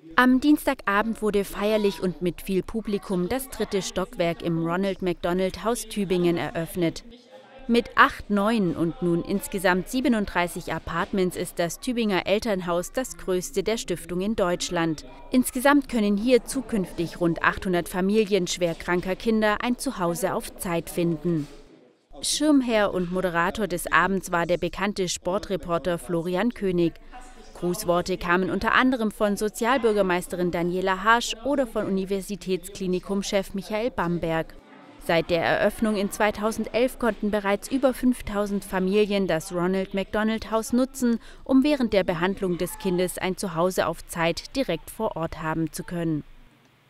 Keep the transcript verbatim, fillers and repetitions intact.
Am Dienstagabend wurde feierlich und mit viel Publikum das dritte Stockwerk im Ronald McDonald Haus Tübingen eröffnet. Mit acht neuen und nun insgesamt siebenunddreißig Apartments ist das Tübinger Elternhaus das größte der Stiftung in Deutschland. Insgesamt können hier zukünftig rund achthundert Familien schwerkranker Kinder ein Zuhause auf Zeit finden. Schirmherr und Moderator des Abends war der bekannte Sportreporter Florian König. Grußworte kamen unter anderem von Sozialbürgermeisterin Daniela Harsch oder von Universitätsklinikum-Chef Michael Bamberg. Seit der Eröffnung in zweitausendelf konnten bereits über fünftausend Familien das Ronald McDonald Haus nutzen, um während der Behandlung des Kindes ein Zuhause auf Zeit direkt vor Ort haben zu können.